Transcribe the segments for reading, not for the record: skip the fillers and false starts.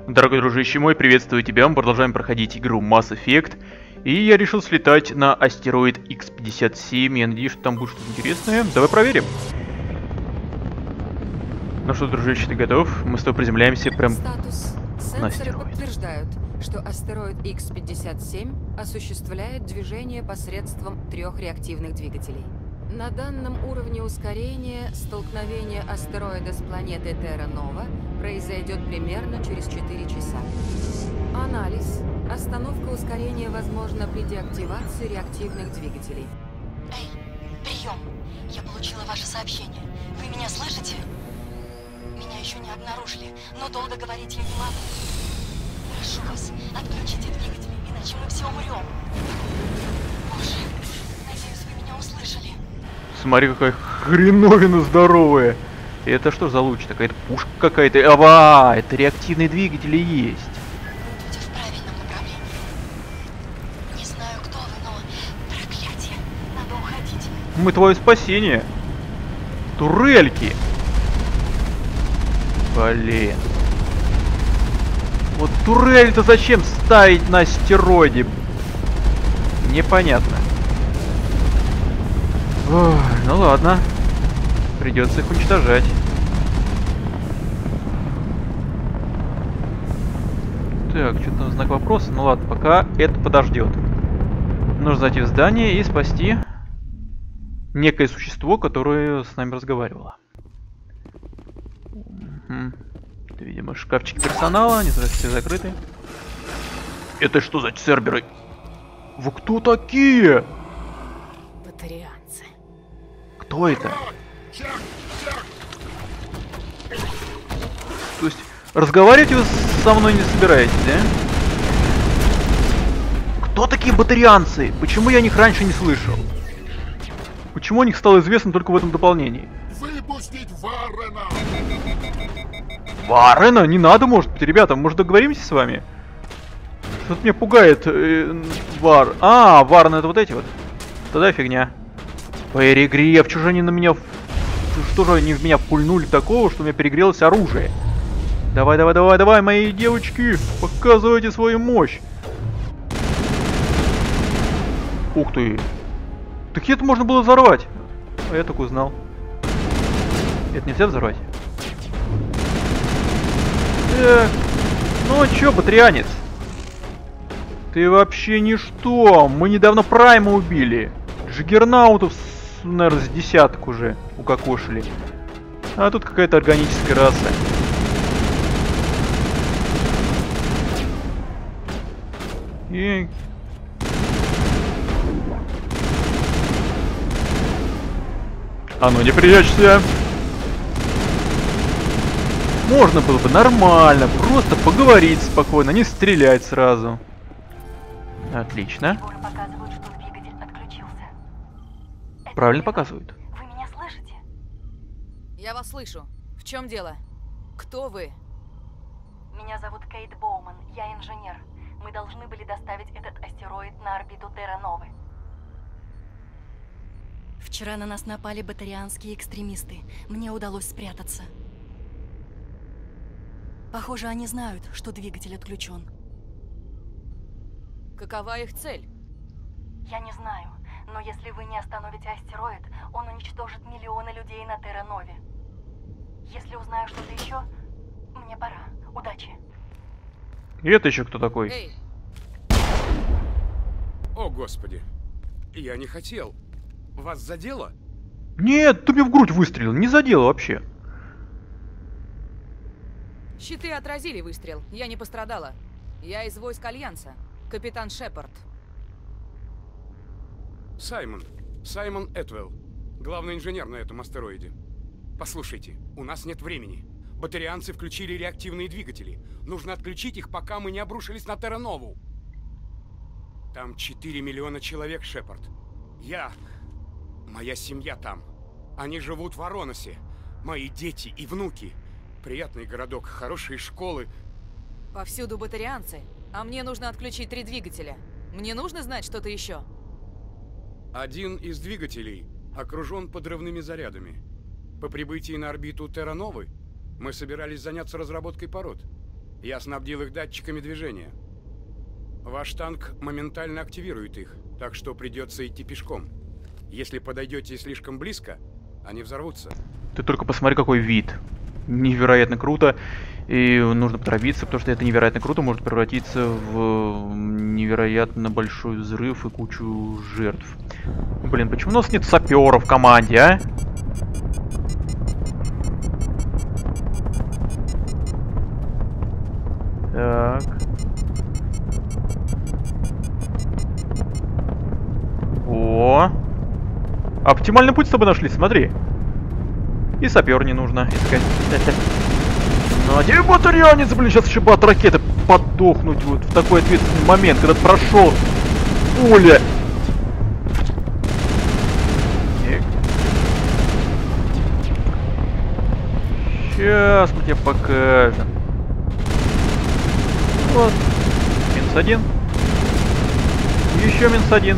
Дорогой дружище мой, приветствую тебя, мы продолжаем проходить игру Mass Effect. И я решил слетать на астероид X-57, я надеюсь, что там будет что-то интересное. Давай проверим. Ну что, дружище, ты готов? Мы с тобой приземляемся прям Статус. на Сенсоры астероид. подтверждают, что астероид X-57 осуществляет движение посредством 3 реактивных двигателей. На данном уровне ускорения столкновение астероида с планетой Терра-Нова произойдет примерно через 4 часа. Анализ. Остановка ускорения возможна при деактивации реактивных двигателей. Эй, прием! Я получила ваше сообщение. Вы меня слышите? Меня еще не обнаружили, но долго говорить я не могу. Прошу вас, отключите двигатели, иначе мы все умрем. Боже, надеюсь, вы меня услышали. Смотри, какая хреновина здоровая. Это что за луч? Такая пушка какая-то. Ава, это реактивные двигатели есть. Вы идете в правильном направлении. Не знаю, кто вы, но... Проклятие! Надо уходить. Мы твое спасение. Турельки. Блин. Вот турель-то зачем ставить на астероиде? Непонятно. Ой, ну ладно. Придется их уничтожать. Так, что там знак вопроса? Ну ладно, пока это подождет. Нужно зайти в здание и спасти некое существо, которое с нами разговаривало. Это, видимо, шкафчики персонала, они все закрыты. Это что за церберы? Вы кто такие? Батарианцы. Кто это? То есть, разговаривать вы со мной не собираетесь, да? Кто такие батарианцы? Почему я о них раньше не слышал? Почему о них стало известно только в этом дополнении? Выпустить Варрена! Варрена? Не надо, может быть, ребята, может договоримся с вами? Что-то меня пугает Вар... А, Варрен это вот эти вот. Тогда фигня. Перегрев, чё же они на меня... Что же они в меня пульнули такого, что у меня перегрелось оружие? Давай, давай, давай, давай, мои девочки, показывайте свою мощь. Ух ты. Так это можно было взорвать. А я только узнал. Это нельзя взорвать. Так. Ну чё, батарианец? Ты вообще ничто. Мы недавно Прайма убили. Джиггернаутов, наверное, с десяток уже укокошили. А тут какая-то органическая раса. И... А ну не прячься! Можно было бы нормально, просто поговорить спокойно, не стрелять сразу. Отлично. Приборы показывают, что двигатель отключился. Это Правильно верно? показывают. Вы меня слышите? Я вас слышу. В чем дело? Кто вы? Меня зовут Кейт Боуман, я инженер. Мы должны были доставить этот астероид на орбиту Терра-Новы. Вчера на нас напали батарианские экстремисты. Мне удалось спрятаться. Похоже, они знают, что двигатель отключен. Какова их цель? Я не знаю, но если вы не остановите астероид, он уничтожит миллионы людей на Терра-Нове. Если узнаю что-то еще, мне пора. Удачи. И это еще кто такой? Эй, О, господи. Я не хотел. Вас задело? Нет, ты мне в грудь выстрелил, не задел вообще. щиты отразили выстрел. Я не пострадала. Я из войск Альянса. Капитан Шепард. Саймон Этвелл. Главный инженер на этом астероиде. Послушайте, у нас нет времени. Батарианцы включили реактивные двигатели. Нужно отключить их, пока мы не обрушились на Терра-Нову. Там 4 миллиона человек, Шепард. Моя семья там. Они живут в Ароносе. Мои дети и внуки. Приятный городок, хорошие школы. Повсюду батарианцы. А мне нужно отключить 3 двигателя. Мне нужно знать что-то еще. Один из двигателей окружен подрывными зарядами. По прибытии на орбиту Терра-Новы мы собирались заняться разработкой пород. Я снабдил их датчиками движения. Ваш танк моментально активирует их, так что придется идти пешком. Если подойдете слишком близко, они взорвутся. Ты только посмотри, какой вид. Невероятно круто. И нужно поторопиться, потому что это невероятно круто может превратиться в невероятно большой взрыв и кучу жертв. Блин, почему у нас нет сапера в команде, а? Так. О! Оптимальный путь с тобой нашли, смотри. И сапер не нужно искать. Ну, один батарианец, блин, сейчас еще бы от ракеты подохнуть вот в такой ответственный момент, когда прошел пуля. Сейчас мы тебе покажем. Вот. -1. Еще -1.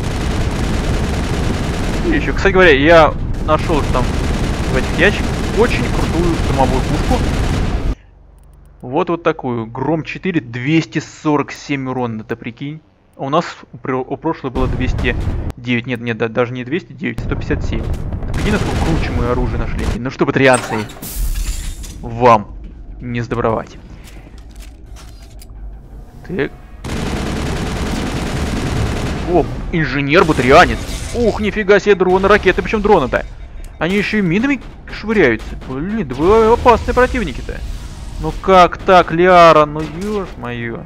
И еще, кстати говоря, я нашел там в этих ящиках очень крутую штурмовую пушку. Вот такую. Гром 4, 247 урона, это прикинь. А у нас у прошлого было 209. Нет, даже не 209, 157. Прикинь, насколько круче мы оружие нашли. Ну что, батарианцы, вам не сдобровать. Так. О, инженер-батарианец. Ух, нифига себе, дроны, ракеты, причем дроны-то. Они еще и минами швыряются. Блин, да вы опасные противники-то. Ну как так, Лиара? Ну ё-моё.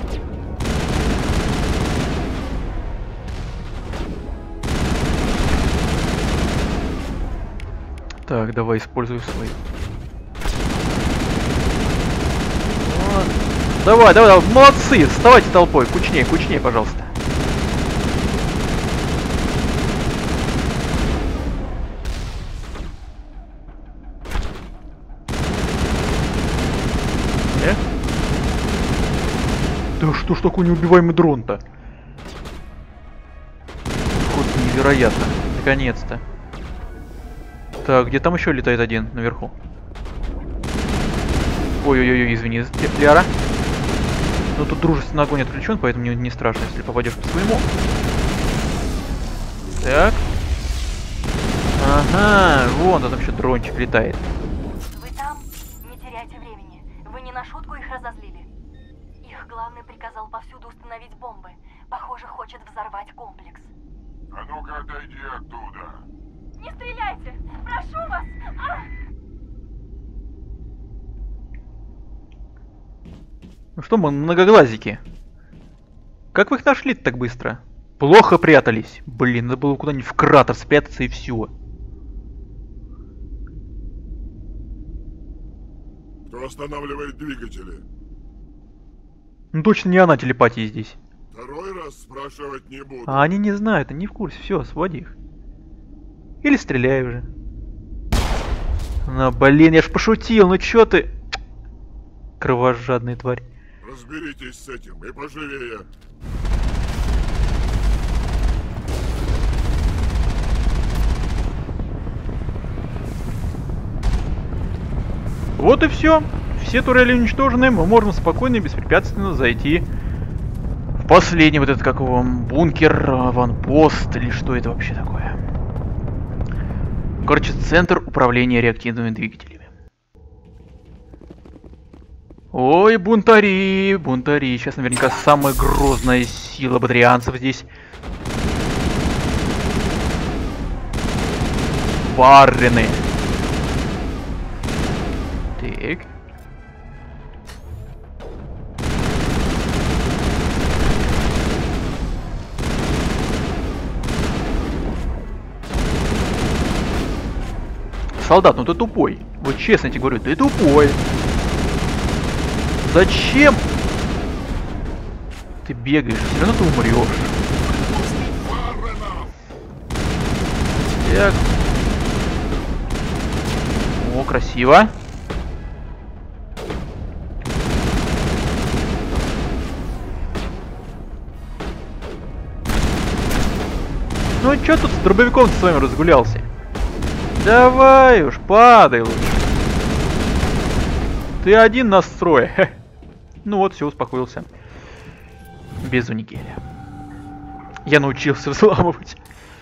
Так, давай используй свой. Вот. Давай, молодцы, вставайте толпой, кучнее, пожалуйста. Да что ж такой неубиваемый дрон-то? Вот невероятно. Наконец-то. Так, где там еще летает один наверху? Ой-ой-ой, извини, Лиара. Ну тут дружественный огонь отключен, поэтому не страшно, если попадешь по своему. Так. Ага, вон там еще дрончик летает. Вы там? Не теряйте времени. Вы не на шутку их разозлили. Их главный приказал повсюду установить бомбы. Похоже, хочет взорвать комплекс. А ну-ка отойди оттуда. Не стреляйте! Прошу вас! Ну что, мы многоглазики? Как вы их нашли так быстро? Плохо прятались. Блин, надо было куда-нибудь в кратер спрятаться и все. Кто останавливает двигатели? Ну точно не она телепатия здесь. Второй раз спрашивать не буду. А они не знают, они не в курсе. Все, своди их. Или стреляй уже. Ну блин, я ж пошутил, ну чё ты? Кровожадная тварь. Разберитесь с этим и поживее. Вот и все. Все турели уничтожены, мы можем спокойно и беспрепятственно зайти в последний вот этот, как его, бункер, аванпост, или что это вообще такое. Короче, центр управления реактивными двигателями. Ой, бунтари, бунтари. Сейчас наверняка самая грозная сила батарианцев здесь. Варрены. Так. Солдат, ну ты тупой. Вот честно тебе говорю, ты тупой. Зачем ты бегаешь? Все равно ты умрешь. Так. О, красиво. Ну чё тут с дробовиком с вами разгулялся? Давай уж, падай лучше. Ты один настрой. Ну вот, все, успокоился. Без уникеля. Я научился взламывать.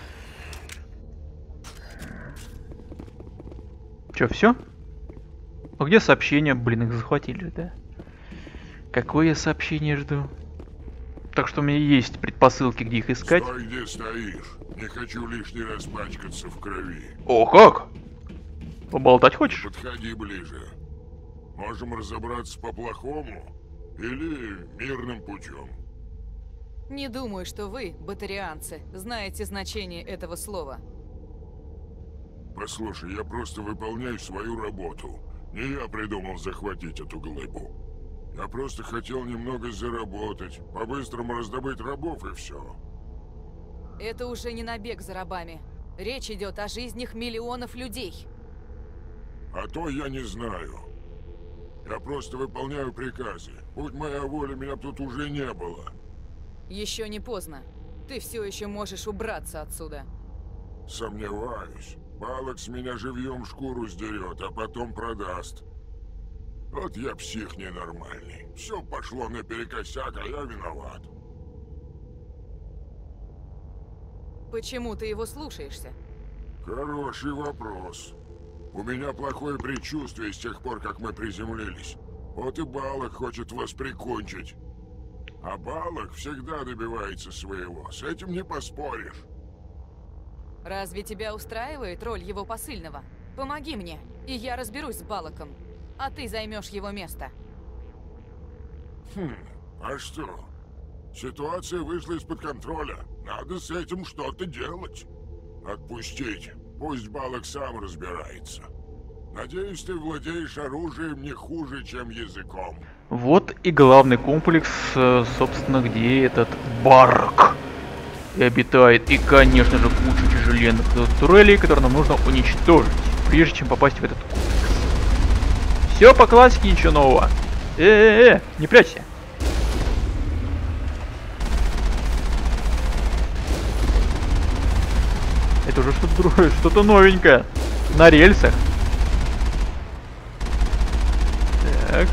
Че, все? А где сообщения? Блин, их захватили, да? Какое я сообщение жду? Так что у меня есть предпосылки, где их искать. Стой, где стоишь. Не хочу лишний раз пачкаться в крови. О, как? Поболтать хочешь? Подходи ближе. Можем разобраться по-плохому или мирным путем. Не думаю, что вы, батарианцы, знаете значение этого слова. Послушай, я просто выполняю свою работу. Не я придумал захватить эту глыбу. Я просто хотел немного заработать, по-быстрому раздобыть рабов и все. Это уже не набег за рабами. Речь идет о жизнях миллионов людей. А то я не знаю. Я просто выполняю приказы. Будь моя воля, меня тут уже не было. Еще не поздно. Ты все еще можешь убраться отсюда. Сомневаюсь. Балок с меня живьем шкуру сдерет, а потом продаст. Вот я псих ненормальный. Все пошло наперекосяк, а я виноват. Почему ты его слушаешься? Хороший вопрос. У меня плохое предчувствие с тех пор, как мы приземлились. Вот и Балок хочет вас прикончить. А Балок всегда добивается своего. С этим не поспоришь. Разве тебя устраивает роль его посыльного? Помоги мне, и я разберусь с Балоком. А ты займешь его место. А что? Ситуация вышла из-под контроля. Надо с этим что-то делать. Отпустить. Пусть Балок сам разбирается. Надеюсь, ты владеешь оружием не хуже, чем языком. Вот и главный комплекс, собственно, где этот Барк и обитает. И, конечно же, куча тяжеленных турелей, которые нам нужно уничтожить, прежде чем попасть в этот комплекс. Все по классике, ничего нового. Не прячься. Это уже что-то другое, что-то новенькое. На рельсах. Так.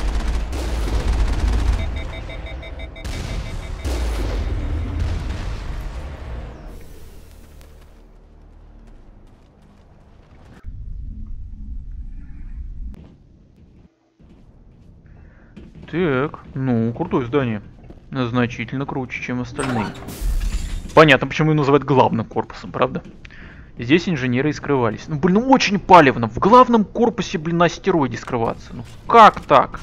Так, ну, крутое здание. Значительно круче, чем остальные. Понятно, почему его называют главным корпусом, правда? Здесь инженеры и скрывались. Ну, блин, ну очень палевно. В главном корпусе, блин, на астероиде скрываться. Ну, как так?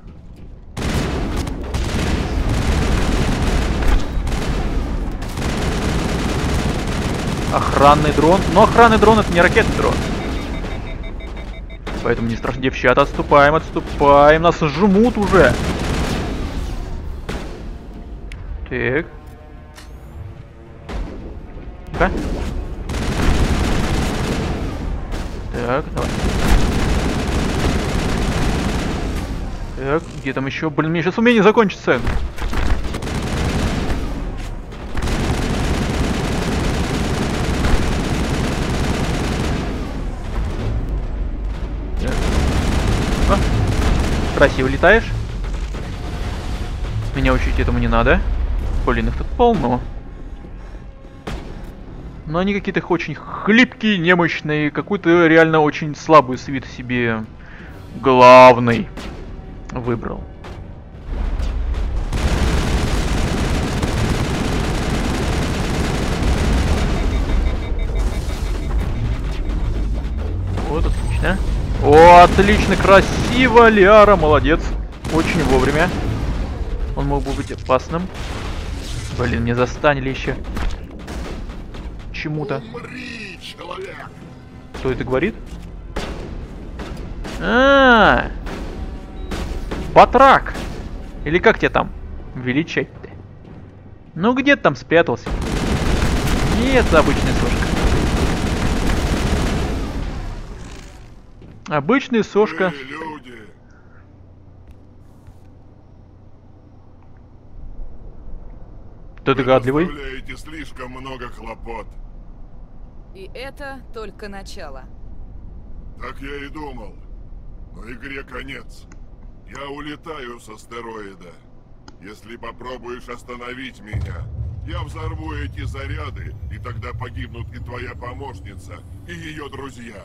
Охранный дрон. Но охранный дрон — это не ракетный дрон. Поэтому не страшно, девчата, отступаем, отступаем. Нас жмут уже. Так. Ну-ка. Так, давай. Так, где там еще? Блин, мне сейчас умение закончится. Красиво летаешь. Меня учить этому не надо. Блин, их тут полно. Но они какие-то очень хлипкие, немощные. Какую-то реально очень слабую свиту себе главный выбрал. Вот, отлично. О, отлично, красиво, Лиара, молодец. Очень вовремя. Он мог бы быть опасным. Блин, не застанили еще. Чему-то. Умри, человек! Кто это говорит? Батрак! Или как тебя там величать-то? Ну где ты там спрятался? Нет, это обычная сошка. Обычная сошка. Вы, люди! Ты догадливый? Вы доставляете слишком много хлопот. И это только начало. Так я и думал. Но игре конец. Я улетаю с астероида. Если попробуешь остановить меня, я взорву эти заряды, и тогда погибнут и твоя помощница, и ее друзья.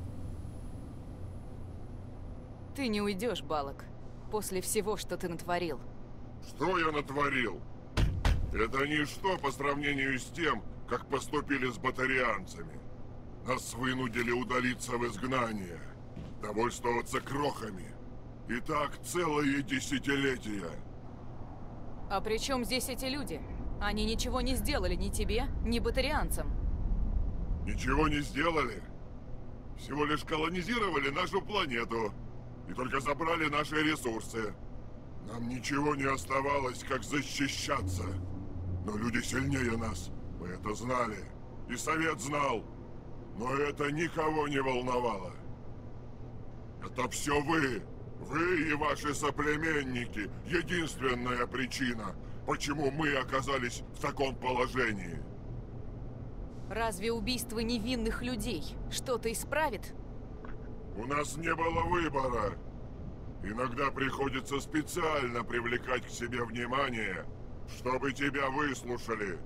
Ты не уйдешь, Балок, после всего, что ты натворил. Что я натворил? Это ничто по сравнению с тем, как поступили с батарианцами. Нас вынудили удалиться в изгнание, довольствоваться крохами. И так целые десятилетия. А при чем здесь эти люди? Они ничего не сделали ни тебе, ни батарианцам. Ничего не сделали. Всего лишь колонизировали нашу планету. И только забрали наши ресурсы. Нам ничего не оставалось, как защищаться. Но люди сильнее нас. Мы это знали. И Совет знал. Но это никого не волновало. Это все вы. Вы и ваши соплеменники. Единственная причина, почему мы оказались в таком положении. Разве убийство невинных людей что-то исправит? У нас не было выбора. Иногда приходится специально привлекать к себе внимание, чтобы тебя выслушали.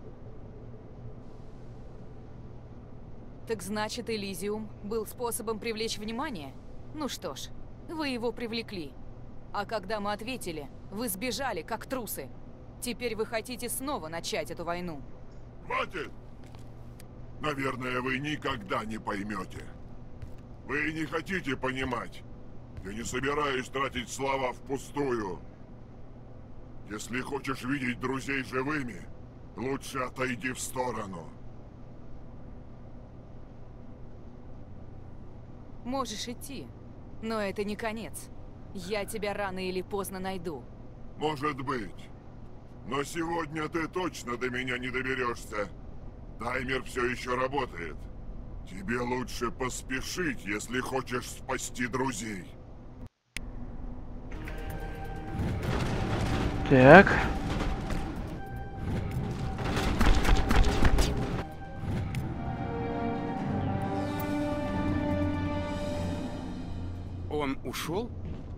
Так значит, Элизиум был способом привлечь внимание? Ну что ж, вы его привлекли. А когда мы ответили, вы сбежали, как трусы. Теперь вы хотите снова начать эту войну. Хватит! Наверное, вы никогда не поймете. Вы не хотите понимать. Я не собираюсь тратить слова впустую. Если хочешь видеть друзей живыми, лучше отойди в сторону. Можешь идти, но это не конец. Я тебя рано или поздно найду. Может быть. Но сегодня ты точно до меня не доберешься. Таймер все еще работает. Тебе лучше поспешить, если хочешь спасти друзей. Так. Он ушел?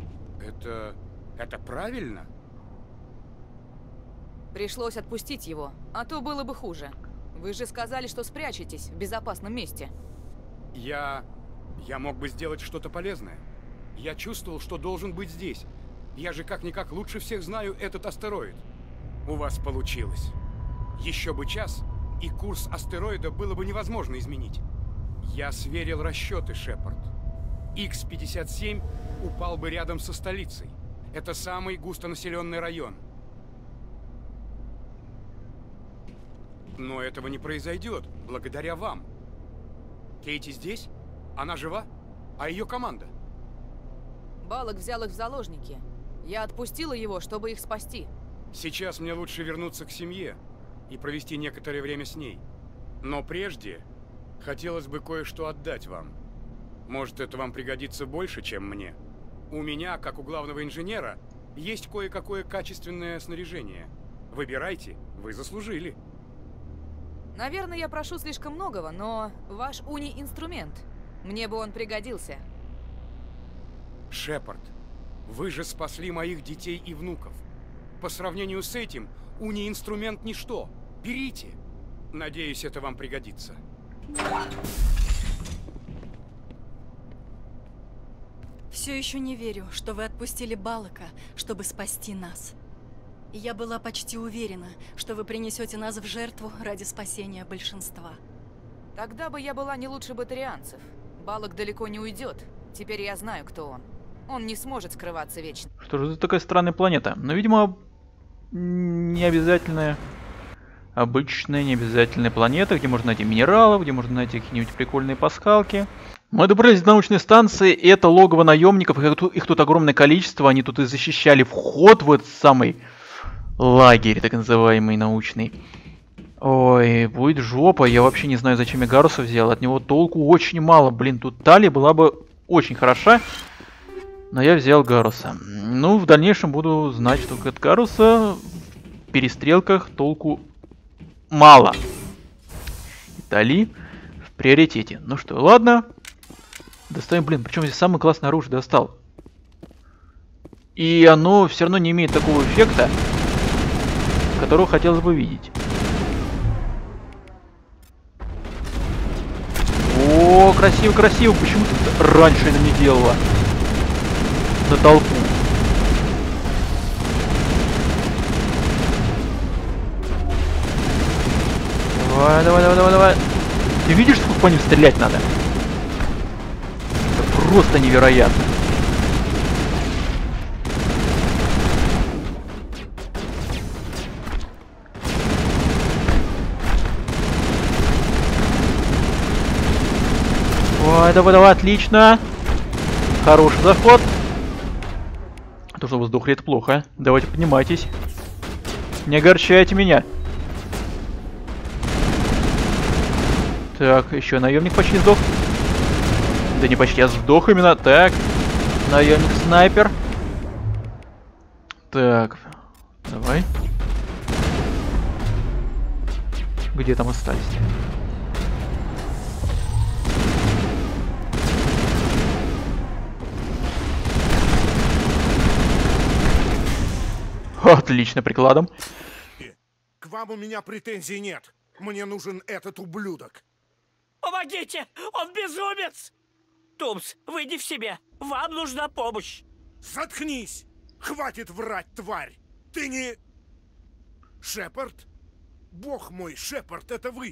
Это правильно? Пришлось отпустить его, а то было бы хуже. Вы же сказали, что спрячетесь в безопасном месте. Я мог бы сделать что-то полезное. Я чувствовал, что должен быть здесь. Я же как-никак лучше всех знаю этот астероид. У вас получилось. Еще бы час, и курс астероида было бы невозможно изменить. Я сверил расчеты, Шепард. Х-57 упал бы рядом со столицей. Это самый густонаселенный район. Но этого не произойдет, благодаря вам. Кейти здесь? Она жива? А ее команда? Балок взял их в заложники. Я отпустила его, чтобы их спасти. Сейчас мне лучше вернуться к семье и провести некоторое время с ней. Но прежде хотелось бы кое-что отдать вам. Может, это вам пригодится больше, чем мне. У меня, как у главного инженера, есть кое-какое качественное снаряжение. Выбирайте, вы заслужили. Наверное, я прошу слишком многого, но ваш уни-инструмент. Мне бы он пригодился. Шепард, вы же спасли моих детей и внуков. По сравнению с этим, уни-инструмент ничто. Берите. Надеюсь, это вам пригодится. Все еще не верю, что вы отпустили Балока, чтобы спасти нас. И я была почти уверена, что вы принесете нас в жертву ради спасения большинства. Тогда бы я была не лучше батарианцев. Балок далеко не уйдет. Теперь я знаю, кто он. Он не сможет скрываться вечно. Что же за такая странная планета? Ну, видимо, не обязательная, обычная, не обязательная планета, где можно найти минералов, где можно найти какие-нибудь прикольные пасхалки. Мы добрались до научной станции, и это логово наемников, их тут огромное количество, они тут и защищали вход в этот самый лагерь, так называемый научный. Ой, будет жопа, я вообще не знаю, зачем я Гаруса взял, от него толку очень мало, блин, тут Тали была бы очень хороша, но я взял Гаруса. Ну, в дальнейшем буду знать, что от Гаруса в перестрелках толку мало. И Тали в приоритете. Ну что, ладно. Достаем, блин, причем здесь самое классное оружие достал. И оно все равно не имеет такого эффекта, которого хотелось бы видеть. О, красиво, красиво. Почему ты раньше это не делала? На толпу. Давай, давай, давай, давай, давай. Ты видишь, сколько по ним стрелять надо? Это просто невероятно. Давай, давай, давай, отлично. Хороший заход. А то, что вы сдохли, это плохо. Давайте поднимайтесь. Не огорчайте меня. Так, еще наемник почти сдох. Да не почти, я сдох именно. Так, наемник снайпер. Так, давай. Где там остались? Отлично, прикладом. К вам у меня претензий нет. Мне нужен этот ублюдок. Помогите! Он безумец! Тумс, выйди в себя. Вам нужна помощь. Заткнись! Хватит врать, тварь! Ты не... Шепард? Бог мой, Шепард, это вы!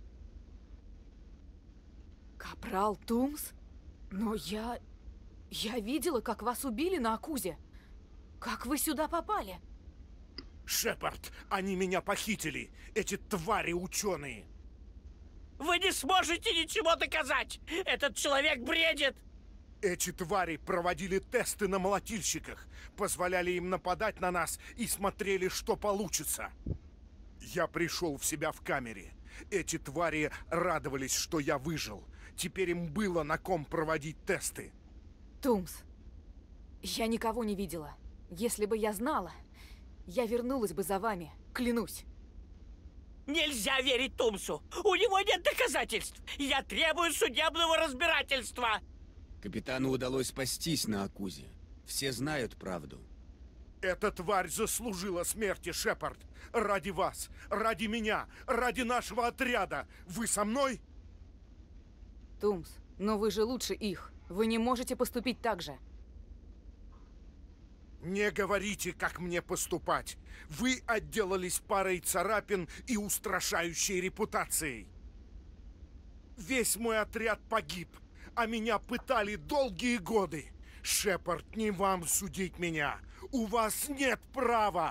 Капрал Тумс? Но я видела, как вас убили на Акузе. Как вы сюда попали? Шепард, они меня похитили, эти твари ученые. Вы не сможете ничего доказать! Этот человек бредит! Эти твари проводили тесты на молотильщиках, позволяли им нападать на нас и смотрели, что получится. Я пришел в себя в камере. Эти твари радовались, что я выжил. Теперь им было на ком проводить тесты. Тумс, я никого не видела. Если бы я знала, я вернулась бы за вами, клянусь. Нельзя верить Тумсу! У него нет доказательств! Я требую судебного разбирательства! Капитану удалось спастись на Акузе. Все знают правду. Эта тварь заслужила смерти, Шепард. Ради вас, ради меня, ради нашего отряда. Вы со мной? Тумс, но вы же лучше их. Вы не можете поступить так же. Не говорите, как мне поступать. Вы отделались парой царапин и устрашающей репутацией. Весь мой отряд погиб, а меня пытали долгие годы. Шепард, не вам судить меня. У вас нет права.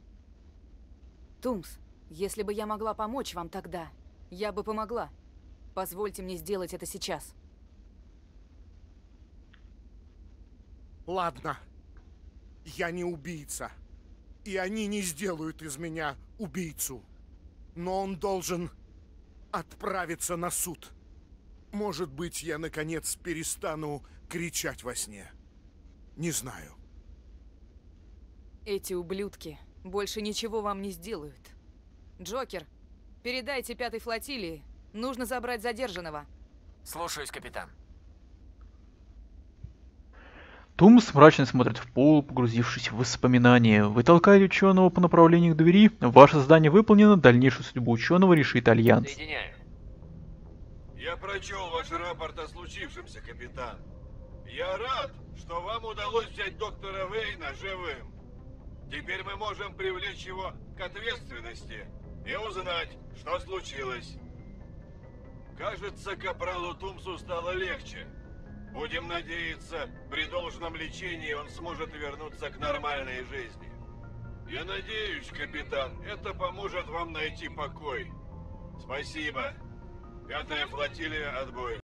Тумс, если бы я могла помочь вам тогда, я бы помогла. Позвольте мне сделать это сейчас. Ладно. Я не убийца. И они не сделают из меня убийцу. Но он должен отправиться на суд. Может быть, я наконец перестану кричать во сне. Не знаю. Эти ублюдки больше ничего вам не сделают. Джокер, передайте 5-й флотилии. Нужно забрать задержанного. Слушаюсь, капитан. Тумс мрачно смотрит в пол, погрузившись в воспоминания. Вы толкаете ученого по направлению к двери. Ваше задание выполнено. Дальнейшую судьбу ученого решит Альянс. Соединяю. Я прочел ваш рапорт о случившемся, капитан. Я рад, что вам удалось взять доктора Вейна живым. Теперь мы можем привлечь его к ответственности и узнать, что случилось. Кажется, капралу Тумсу стало легче. Будем надеяться, при должном лечении он сможет вернуться к нормальной жизни. Я надеюсь, капитан, это поможет вам найти покой. Спасибо. 5-я флотилия, отбой.